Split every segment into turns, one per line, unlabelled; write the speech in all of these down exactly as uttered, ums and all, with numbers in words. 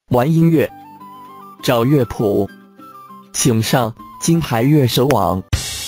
玩音乐，找乐谱，请上金牌乐手网。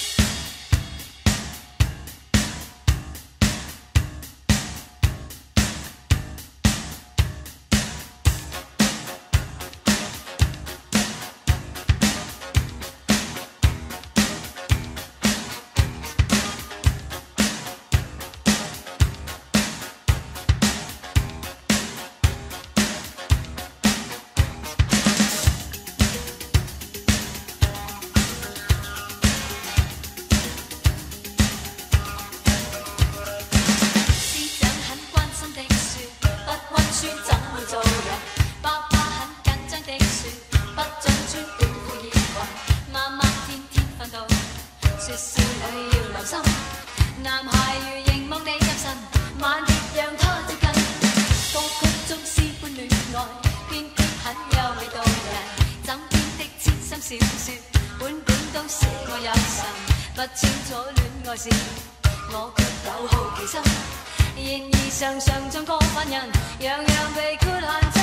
男孩如凝望你入神，猛烈讓他接近。歌曲中詩般戀愛，編曲很優美動人。枕邊的痴心小說，本本都寫我有神。不清楚戀愛事，我卻有好奇心。然而常常像個犯人，樣樣被豁限。